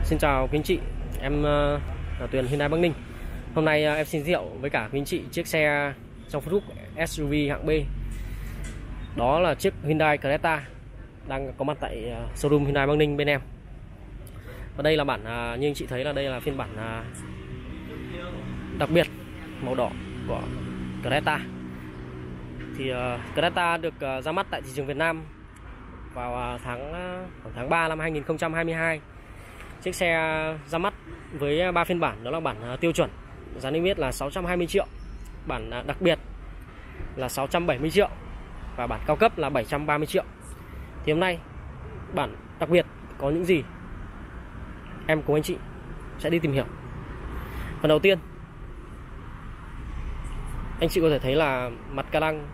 Xin chào quý anh chị, em là Tuyền Hyundai Bắc Ninh. Hôm nay em xin giới thiệu với cả quý anh chị chiếc xe trong phân khúc SUV hạng B. Đó là chiếc Hyundai Creta đang có mặt tại showroom Hyundai Bắc Ninh bên em. Và đây là bản như anh chị thấy là đây là phiên bản đặc biệt màu đỏ của Creta. Thì Creta được ra mắt tại thị trường Việt Nam vào tháng 3 năm 2022. Chiếc xe ra mắt với 3 phiên bản, đó là bản tiêu chuẩn giá niêm yết là 620 triệu, bản đặc biệt là 670 triệu và bản cao cấp là 730 triệu. Thì hôm nay bản đặc biệt có những gì em cùng anh chị sẽ đi tìm hiểu. Phần đầu tiên, anh chị có thể thấy là mặt ca lăng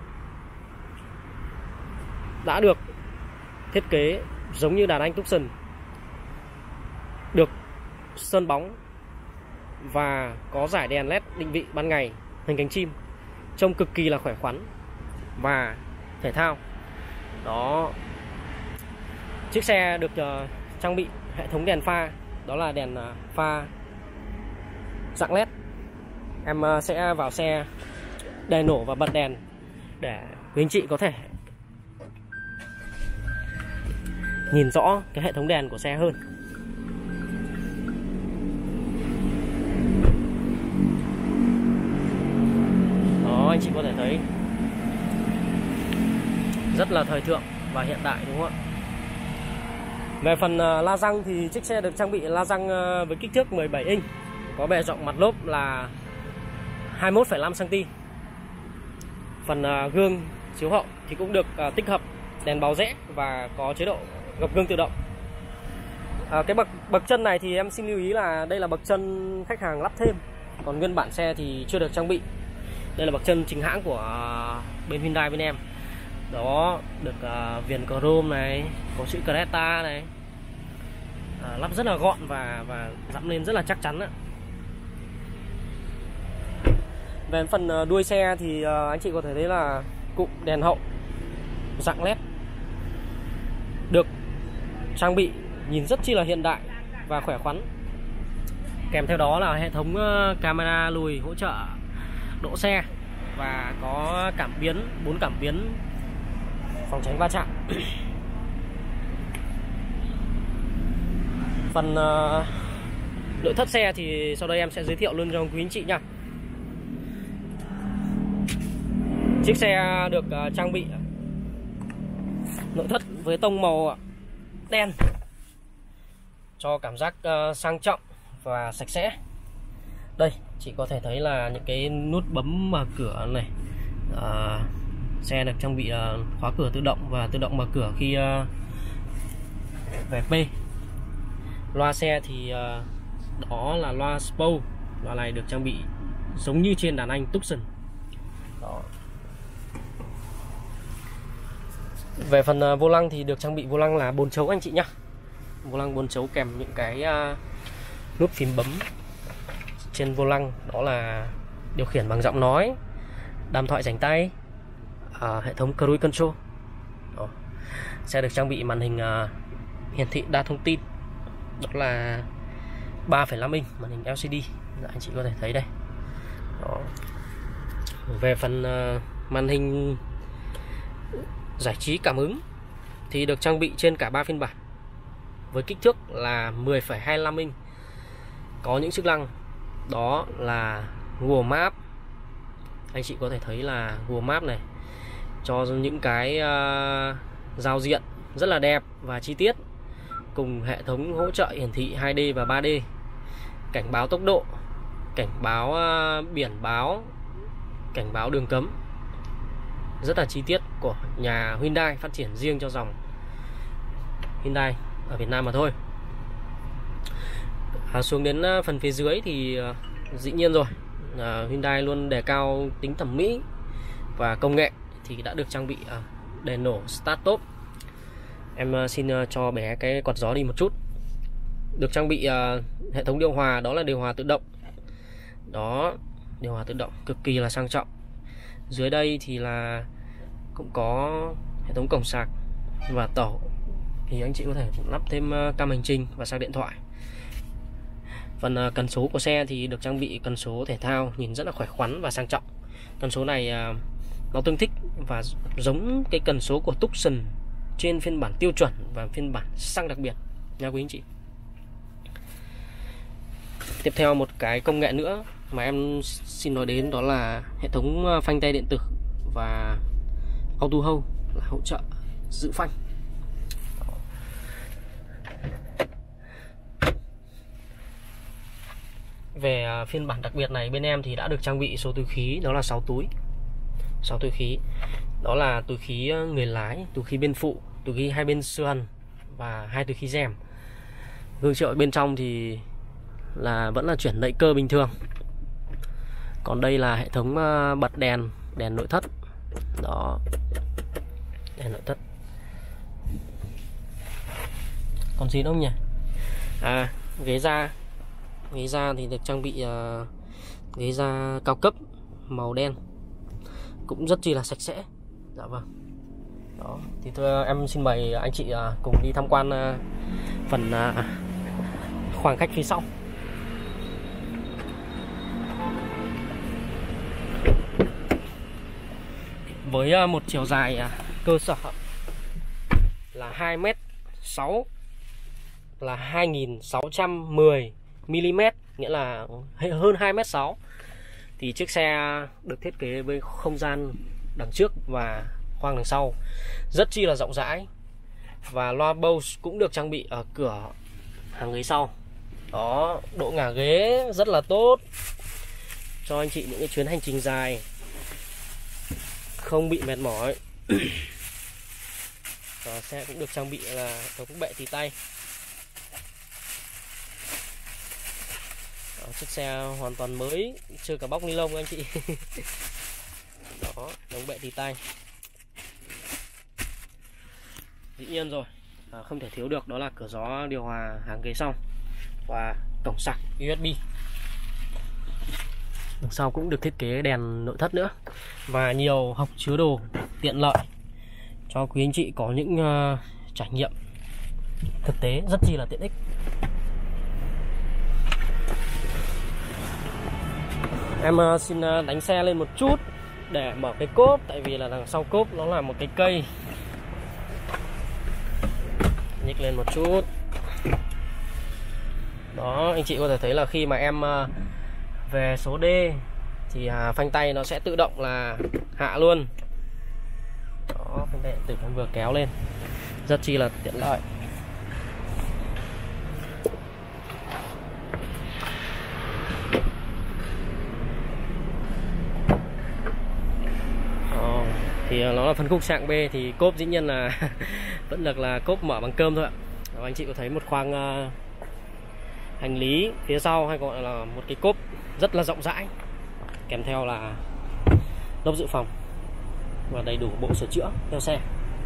đã được thiết kế giống như đàn anh Tucson, được sơn bóng và có dải đèn led định vị ban ngày hình cánh chim, trông cực kỳ là khỏe khoắn và thể thao. Đó, chiếc xe được trang bị hệ thống đèn pha, đó là đèn pha dạng led. Em sẽ vào xe để nổ và bật đèn để quý anh chị có thể nhìn rõ cái hệ thống đèn của xe hơn. Đó, anh chị có thể thấy rất là thời thượng và hiện đại, đúng không ạ? Về phần la răng thì chiếc xe được trang bị la răng với kích thước 17 inch, có bề rộng mặt lốp là 21,5 cm. Phần gương chiếu hậu thì cũng được tích hợp đèn báo rẽ và có chế độ gập gương tự động. Cái bậc chân này thì em xin lưu ý là đây là bậc chân khách hàng lắp thêm, còn nguyên bản xe thì chưa được trang bị. Đây là bậc chân chính hãng của bên Hyundai bên em. Đó, được viền chrome này, có chữ Creta này, lắp rất là gọn và dẫm lên rất là chắc chắn. Về phần đuôi xe thì anh chị có thể thấy là cụm đèn hậu dạng led được trang bị nhìn rất chi là hiện đại và khỏe khoắn. Kèm theo đó là hệ thống camera lùi hỗ trợ đỗ xe và có cảm biến, 4 cảm biến phòng tránh va chạm. Phần nội thất xe thì sau đây em sẽ giới thiệu luôn cho quý anh chị nha. Chiếc xe được trang bị nội thất với tông màu đen cho cảm giác sang trọng và sạch sẽ. Đây, chị có thể thấy là những cái nút bấm mở cửa này. Xe được trang bị khóa cửa tự động và tự động mở cửa khi về P. Loa xe thì đó là loa Spo. Loa này được trang bị giống như trên đàn anh Tucson. Đó. Về phần vô lăng thì được trang bị vô lăng là 4 chấu anh chị nhá. Vô lăng 4 chấu kèm những cái nút phím bấm trên vô lăng, đó là điều khiển bằng giọng nói, đàm thoại rảnh tay, hệ thống cruise control. Đó. Xe được trang bị màn hình hiển thị đa thông tin, đó là 3,5 inch màn hình LCD, anh chị có thể thấy đây. Đó. Về phần màn hình giải trí cảm ứng thì được trang bị trên cả 3 phiên bản với kích thước là 10,25 inch, có những chức năng đó là Google Maps. Anh chị có thể thấy là Google Maps này cho những cái giao diện rất là đẹp và chi tiết, cùng hệ thống hỗ trợ hiển thị 2D và 3D, cảnh báo tốc độ, cảnh báo biển báo, cảnh báo đường cấm, rất là chi tiết của nhà Hyundai, phát triển riêng cho dòng Hyundai ở Việt Nam mà thôi. Xuống đến phần phía dưới thì dĩ nhiên rồi, Hyundai luôn đề cao tính thẩm mỹ và công nghệ, thì đã được trang bị đèn nổ Start Top. Em xin cho bé cái quạt gió đi một chút. Được trang bị hệ thống điều hòa, đó là điều hòa tự động. Đó, điều hòa tự động cực kỳ là sang trọng. Dưới đây thì là cũng có hệ thống cổng sạc và tẩu, thì anh chị có thể lắp thêm cam hành trình và sạc điện thoại. Phần cần số của xe thì được trang bị cần số thể thao, nhìn rất là khỏe khoắn và sang trọng. Cần số này nó tương thích và giống cái cần số của Tucson trên phiên bản tiêu chuẩn và phiên bản sang đặc biệt nha quý anh chị. Tiếp theo một cái công nghệ nữa mà em xin nói đến đó là hệ thống phanh tay điện tử và auto hold, là hỗ trợ giữ phanh. Về phiên bản đặc biệt này, bên em thì đã được trang bị số túi khí, đó là 6 túi. 6 túi khí. Đó là túi khí người lái, túi khí bên phụ, túi khí hai bên sườn và 2 túi khí rèm. Gương chiếu bên trong thì vẫn là chuyển đậy cơ bình thường. Còn đây là hệ thống bật đèn nội thất. Đó. Đèn nội thất. Còn gì đâu nhỉ? Ghế da thì được trang bị ghế da cao cấp màu đen, cũng rất chi là sạch sẽ. Dạ vâng. Đó, thì thưa em xin mời anh chị cùng đi tham quan phần khoang khách phía sau. Với một chiều dài cơ sở là 2m6, là 2610 mm, nghĩa là hơn 2m6, thì chiếc xe được thiết kế với không gian đằng trước và khoang đằng sau rất chi là rộng rãi, và loa Bose cũng được trang bị ở cửa hàng ghế sau. Đó, độ ngả ghế rất là tốt cho anh chị những cái chuyến hành trình dài không bị mệt mỏi. Và xe cũng được trang bị là có bệ tì tay. Đó, chiếc xe hoàn toàn mới, chưa cả bóc ni lông anh chị. Đó, đống bệ tì tay. Dĩ nhiên rồi, không thể thiếu được đó là cửa gió điều hòa hàng ghế sau và cổng sạc USB. Đằng sau cũng được thiết kế đèn nội thất nữa, và nhiều hộc chứa đồ tiện lợi cho quý anh chị có những trải nghiệm thực tế rất chi là tiện ích. Em xin đánh xe lên một chút để mở cái cốp, tại vì là đằng sau cốp nó là một cái cây. Nhích lên một chút. Đó, anh chị có thể thấy là khi mà em về số D thì phanh tay nó sẽ tự động là hạ luôn. Đó, phanh tay điện tử vừa kéo lên, rất chi là tiện lợi. Thì nó là phân khúc hạng B, thì cốp dĩ nhiên là vẫn được là cốp mở bằng cơm thôi ạ. Đó, anh chị có thấy một khoang hành lý phía sau, hay gọi là một cái cốp rất là rộng rãi, kèm theo là lốp dự phòng và đầy đủ bộ sửa chữa theo xe.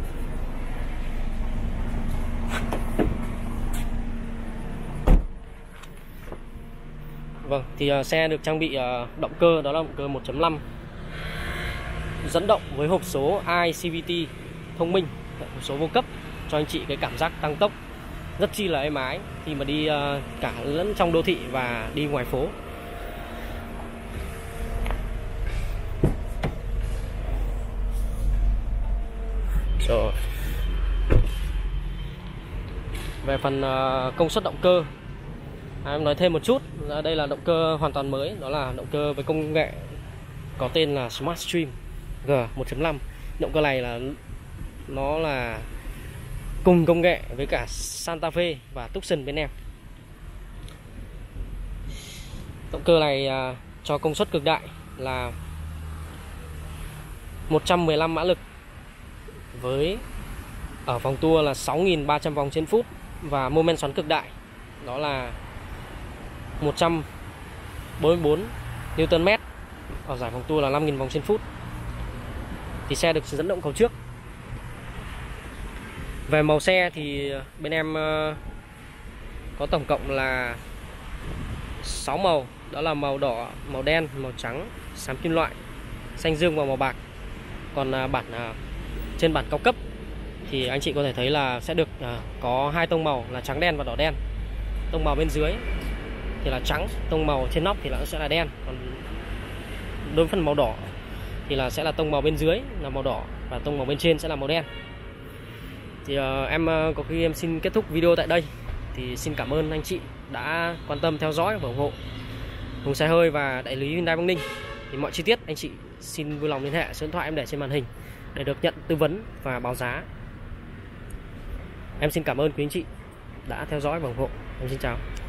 Vâng, thì xe được trang bị động cơ, đó là động cơ 1.5 dẫn động với hộp số iCVT thông minh, hộp số vô cấp, cho anh chị cái cảm giác tăng tốc rất chi là êm ái khi mà đi cả lẫn trong đô thị và đi ngoài phố. Rồi. Về phần công suất động cơ, em nói thêm một chút. Đây là động cơ hoàn toàn mới, đó là động cơ với công nghệ có tên là SmartStream G 1.5. Động cơ này nó là cùng công nghệ với cả Santa Fe và Tucson bên em. Động cơ này cho công suất cực đại là 115 mã lực, với ở vòng tua là 6.300 vòng trên phút, và mô men xoắn cực đại đó là 144 Nm, ở giải vòng tua là 5.000 vòng trên phút. Thì xe được dẫn động cầu trước. Về màu xe thì bên em có tổng cộng là 6 màu, đó là màu đỏ, màu đen, màu trắng, xám kim loại, xanh dương và màu bạc. Còn trên bản cao cấp thì anh chị có thể thấy là sẽ được có hai tông màu là trắng đen và đỏ đen. Tông màu bên dưới thì là trắng, tông màu trên nóc thì là nó sẽ là đen, còn đối với phần màu đỏ thì là sẽ là tông màu bên dưới là màu đỏ và tông màu bên trên sẽ là màu đen. Thì em có khi em xin kết thúc video tại đây. Thì xin cảm ơn anh chị đã quan tâm theo dõi và ủng hộ Hùng Xe Hơi và đại lý Hyundai Bắc Ninh. Thì mọi chi tiết anh chị xin vui lòng liên hệ số điện thoại em để trên màn hình để được nhận tư vấn và báo giá. Em xin cảm ơn quý anh chị đã theo dõi và ủng hộ. Em xin chào.